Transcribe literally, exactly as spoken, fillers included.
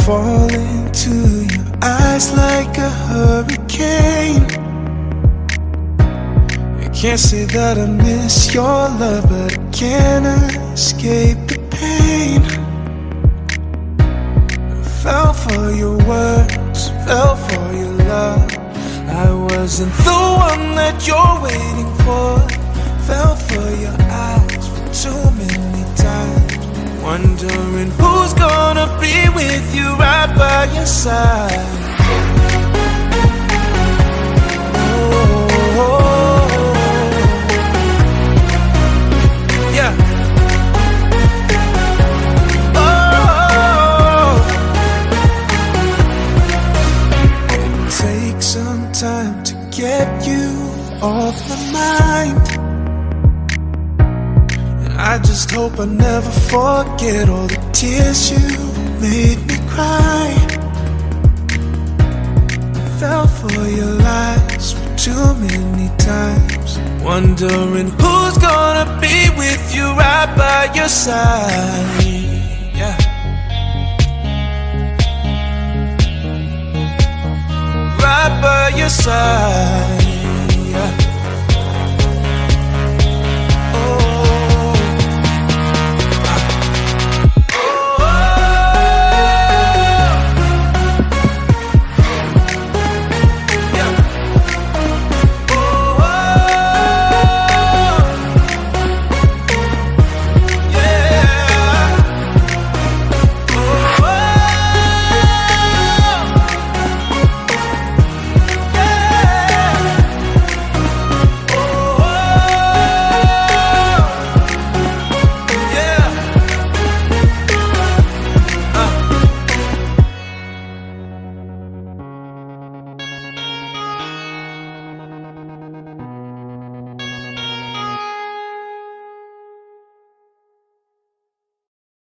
fall into your eyes like a hurricane. I can't say that I miss your love, but I can't escape the pain. I fell for your words, fell for your love. I wasn't the one that you're waiting for. Fell for your eyes for too many times, wondering who's gonna be with you right by your side. Oh, yeah. Oh, it'll take some time to get you off my mind. I just hope I never forget all the tears you made me cry. I fell for your lies for too many times, wondering who's gonna be with you right by your side. Yeah. Right by your side. Yeah.